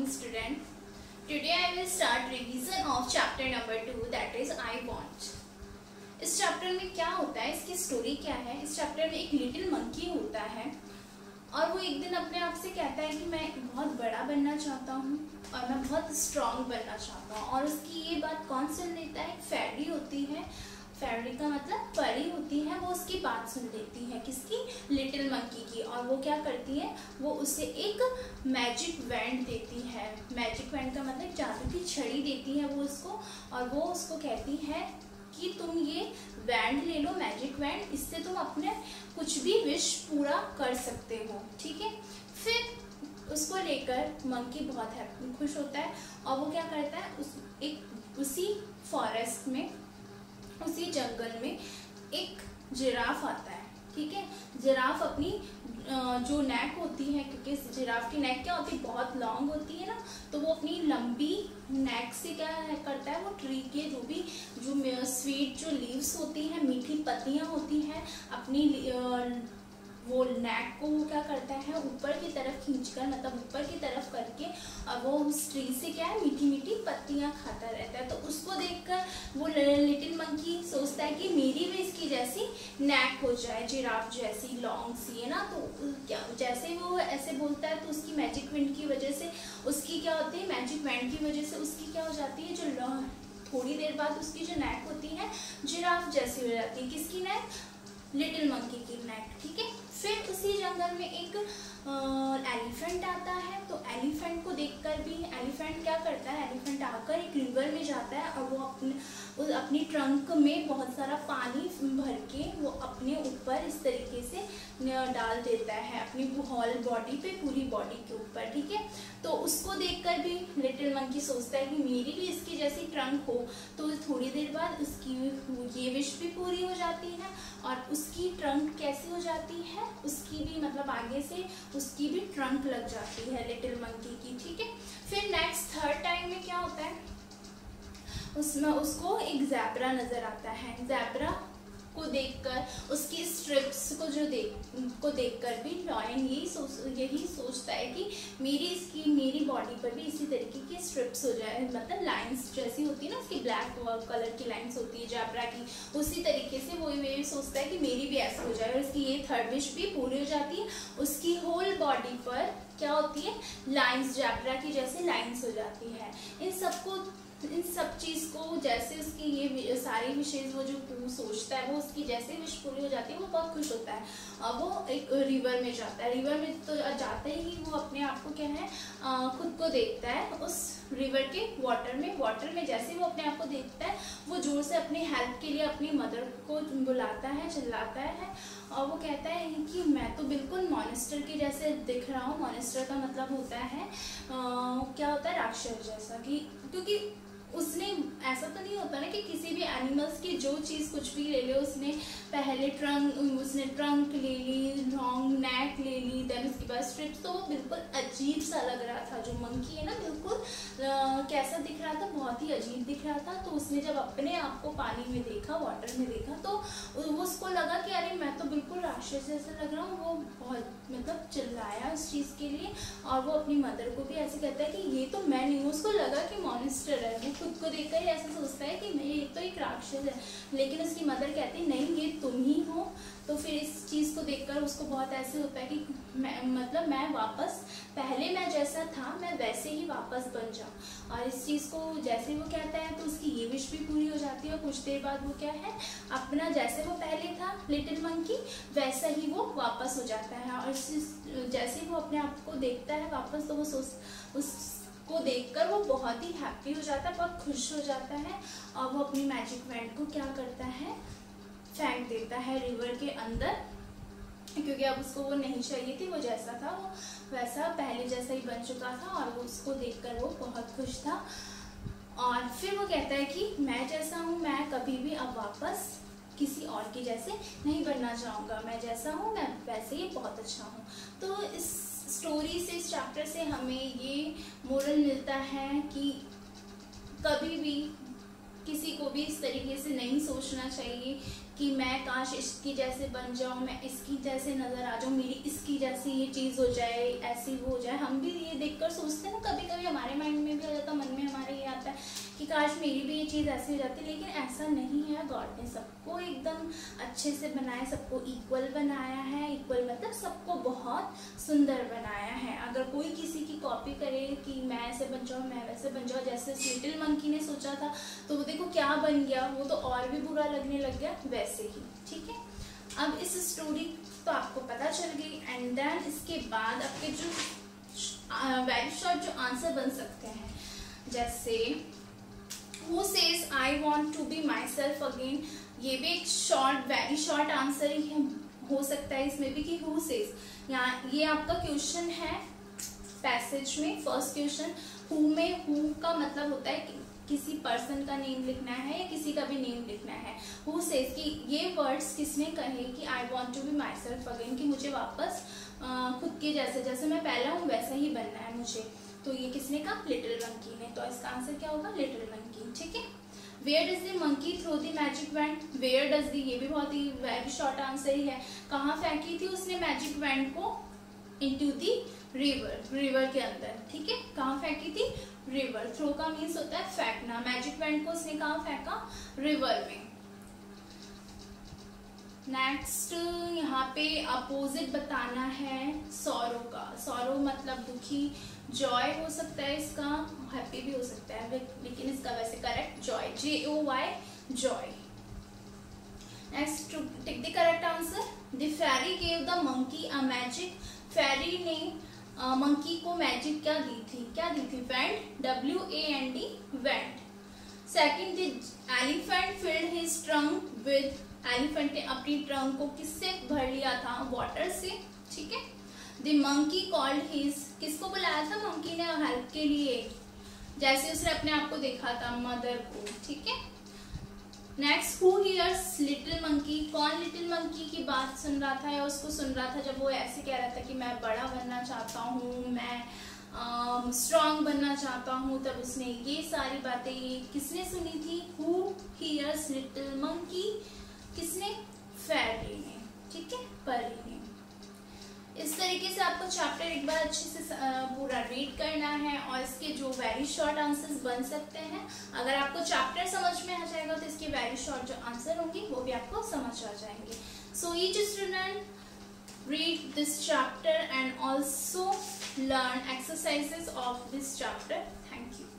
morning student. Today I will start revision of chapter number 2 that is I want. इस chapter में क्या होता है, इसकी स्टोरी क्या है। इस चैप्टर में एक लिटिल मंकी होता है और वो एक दिन अपने आप से कहता है कि मैं बहुत बड़ा बनना चाहता हूँ और मैं बहुत स्ट्रांग बनना चाहता हूँ। और उसकी ये बात कौन सुन लेता है? फेरी होती है, फेरी का मतलब परी होती है, वो उसकी बात सुन लेती है। किसकी? लिटिल मंकी की। और वो क्या करती है, वो उसे एक मैजिक वैंड देती है। मैजिक वैंड का मतलब जादू की छड़ी देती है वो उसको, और वो उसको कहती है कि तुम ये वैंड ले लो, मैजिक वैंड, इससे तुम अपने कुछ भी विश पूरा कर सकते हो। ठीक है। फिर उसको लेकर मंकी बहुत हैप्पी खुश होता है और वो क्या करता है, उसी फॉरेस्ट में, उसी जंगल में एक जिराफ आता है। ठीक है। जिराफ अपनी जो नेक होती है, क्योंकि जिराफ की नेक क्या होती है, बहुत लॉन्ग होती है ना, तो वो अपनी लंबी नेक से क्या करता है, वो ट्री के जो स्वीट जो लीव्स होती हैं, मीठी पत्तियां होती हैं, अपनी वो नेक को वो क्या करता है, ऊपर की तरफ खींचकर, मतलब ऊपर की तरफ करके, और वो उस ट्री से क्या है, मीठी मीठी पत्तियां खाता रहता है। तो उसको देखकर वो लिटिल मंकी सोचता है कि मेरी भी इसकी जैसी नेक हो जाए, जिराफ जैसी लॉन्ग सी है ना। तो क्या, जैसे वो ऐसे बोलता है तो उसकी मैजिक विंड की वजह से उसकी क्या होती है, मैजिक वैंड की वजह से उसकी क्या हो जाती है, जो थोड़ी देर बाद उसकी जो नेक होती है जिराफ जैसी हो जाती है। किसकी नेक? लिटिल मंकी की नेक। ठीक है। फिर उसी जंगल में एक एलिफेंट आता है। तो एलिफेंट को देखकर भी, एलिफेंट क्या करता है, एलिफेंट आकर एक रिवर में जाता है और वो अपनी ट्रंक में बहुत सारा पानी भर के वो अपने ऊपर इस तरीके से डाल देता है, अपनी होल बॉडी पे, पूरी बॉडी के ऊपर। ठीक है। तो उसको देखकर भी लिटिल मंकी सोचता है कि मेरी भी इसकी जैसी ट्रंक हो। तो थोड़ी देर बाद उसकी ये विश भी पूरी हो जाती है और उसकी ट्रंक कैसी हो जाती है, उसकी भी मतलब आगे से उसकी भी ट्रंक लग जाती है लिटिल मंकी की। ठीक है। फिर नेक्स्ट थर्ड टाइम में क्या होता है, उसमें उसको एक ज़ेब्रा नजर आता है। ज़ेब्रा को देखकर, उसकी स्ट्रिप्स को देखकर भी लॉयन यही सोचता है कि मेरी बॉडी पर भी इसी तरीके की स्ट्रिप्स हो जाए, मतलब लाइंस जैसी होती है ना, उसकी ब्लैक कलर की लाइंस होती है ज़ेब्रा की, उसी तरीके से वो ये सोचता है कि मेरी भी ऐसा हो जाए। और उसकी ये थर्ड विश भी पूरी हो जाती है। उसकी होल बॉडी पर क्या होती है, लाइंस, ज़ेब्रा की जैसे लाइंस हो जाती है। इन सब चीज़ को जैसे उसकी ये सारी विशेष वो जो सोचता है, वो उसकी जैसे विश पूरी हो जाती है, वो बहुत खुश होता है और वो एक रिवर में जाता है। रिवर में तो जाते ही वो अपने आप को क्या है, खुद को देखता है उस रिवर के वाटर में जैसे वो अपने आप को देखता है, वो जोर से अपनी हेल्प के लिए अपनी मदर को बुलाता है, चिल्लाता है और वो कहता है कि मैं तो बिल्कुल मॉन्स्टर के जैसे दिख रहा हूँ। मॉन्स्टर का मतलब होता है क्या होता है, राक्षस जैसा। क्योंकि उसने ऐसा तो नहीं होता ना कि किसी भी एनिमल्स की जो चीज़ कुछ भी ले ले, उसने पहले ट्रंक ले ली, लॉन्ग नेक ले ली, देन उसके बाद स्ट्रिप्स। तो वो बिल्कुल अजीब सा लग रहा था। जो मंकी है ना, बिल्कुल कैसा दिख रहा था, बहुत ही अजीब दिख रहा था। तो उसने जब अपने आप को पानी में देखा, वाटर में देखा, तो उसको लगा कि अरे मैं तो बिल्कुल राक्षस जैसा लग रहा हूँ। वो बहुत मतलब चिल्लाया उस चीज़ के लिए और वो अपनी मदर को भी ऐसे कहता है कि ये तो मैं नहीं हूँ। उसको लगा कि मॉन्स्टर है, वो खुद को देखकर ही ऐसा सोचता है कि ये तो एक राक्षस है, लेकिन उसकी मदर कहती है नहीं, ये तुम ही हो। तो फिर इस चीज़ को देखकर उसको बहुत ऐसे होता है कि मैं वापस, पहले मैं जैसा था मैं वैसे ही वापस बन जाऊँ। और इस चीज़ को जैसे वो कहता है तो उसकी ये विश भी पूरी हो जाती है। और कुछ देर बाद वो क्या है, अपना जैसे वो पहले था लिटिल मंकी, वैसा ही वो वापस हो जाता है। और जैसे ही वो अपने आप को देखता है वापस, तो वो उसको देखकर वो बहुत ही हैप्पी हो जाता है, बहुत खुश हो जाता है और वो अपनी मैजिक वैंड को क्या करता है, फेंक देता है रिवर के अंदर, क्योंकि अब उसको वो नहीं चाहिए थी। वो जैसा था वो वैसा पहले जैसा ही बन चुका था और वो उसको देखकर वो बहुत खुश था। और फिर वो कहता है कि मैं जैसा हूँ, मैं कभी भी अब वापस किसी और के जैसे नहीं बनना चाहूँगा, मैं जैसा हूँ मैं वैसे ही बहुत अच्छा हूँ। तो इस स्टोरी से, इस चैप्टर से हमें ये मोरल मिलता है कि कभी भी किसी को भी इस तरीके से नहीं सोचना चाहिए कि मैं काश इसकी जैसे बन जाऊं, मैं इसकी जैसे नजर आ जाऊं, मेरी इसकी जैसी ये चीज हो जाए, ऐसी वो हो जाए। हम भी ये देखकर सोचते हैं ना, कभी कभी हमारे माइंड में भी आ जाता है, मन में हमारे ये आता है कि काश मेरी भी ये चीज़ ऐसी हो जाती। लेकिन ऐसा नहीं है, गॉड ने सबको एकदम अच्छे से बनाया, सबको इक्वल बनाया है। इक्वल मतलब सबको बहुत सुंदर बनाया है। अगर कोई किसी की कॉपी करे कि मैं ऐसे बन जाऊँ, मैं वैसे बन जाऊँ, जैसे लिटिल मंकी ने सोचा था, तो वो देखो क्या बन गया, वो तो और भी बुरा लगने लग गया वैसे ही। ठीक है, अब इस स्टोरी तो आपको पता चल गई। एंड देन इसके बाद आपके जो वेरी शॉर्ट जो आंसर बन सकते हैं, जैसे Who says I want to be myself again, ये भी एक शॉर्ट वेरी शॉर्ट आंसर ही हो सकता है इसमें भी कि who says। यहाँ ये आपका क्वेश्चन है पैसेज में, फर्स्ट क्वेश्चन। who में who का मतलब होता है कि किसी पर्सन का नेम लिखना है या किसी का भी नेम लिखना है। who says कि ये वर्ड्स किसने कहे कि I want to be myself again, कि मुझे वापस खुद के जैसे, जैसे मैं पहला हूँ वैसा ही बनना है मुझे। तो ये किसने कहा? लिटिल मंकी ने। तो इसका आंसर क्या होगा? Little monkey. ठीक है, where does the monkey throw the magic wand, where does the, ये भी बहुत ही वेरी शॉर्ट आंसर ही है। कहाँ फेंकी थी उसने मैजिक वैंड को? इनटू द रिवर, रिवर के अंदर। ठीक है, कहाँ फेंकी थी? रिवर। थ्रो का मीन्स होता है फेंकना, मैजिक वैंड को उसने कहाँ फेंका? रिवर में। नेक्स्ट यहाँ पे अपोजिट बताना है सॉरो का। सॉरो मतलब दुखी, जॉय हो सकता है इसका, हैप्पी भी हो सकता है, लेकिन इसका वैसे correct Joy, JOY, Joy. Next tick the correct answer. The fairy gave the monkey a magic, fairy ने मंकी को मैजिक क्या दी थी? क्या दी थी? Wand, WAND, wand. Second, the elephant filled his trunk with, elephant ने अपनी ट्रंक को किससे भर लिया था? वाटर से। ठीक है, द मंकी कॉल्ड हिज, किसको बुलाया था मंकी ने हेल्प के लिए? जैसे उसने अपने आप को देखा था, मदर को। ठीक है, next, who hears little monkey, कौन लिटिल मंकी की बात सुन रहा था या उसको सुन रहा था जब वो ऐसे कह रहा था कि मैं बड़ा बनना चाहता हूँ, मैं स्ट्रॉन्ग बनना चाहता हूँ। तब उसने ये सारी बातें किसने सुनी थी? हु हियर्स लिटिल मंकी, किसने? फेरी ने। ठीक है, परी ने। इस तरीके से आपको चैप्टर एक बार अच्छे से पूरा रीड करना है और इसके जो वेरी शॉर्ट आंसर्स बन सकते हैं। अगर आपको चैप्टर समझ में आ जाएगा तो इसके वेरी शॉर्ट जो आंसर होंगे वो भी आपको समझ आ जाएंगे। So each student read this chapter and also learn exercises of this chapter. Thank you.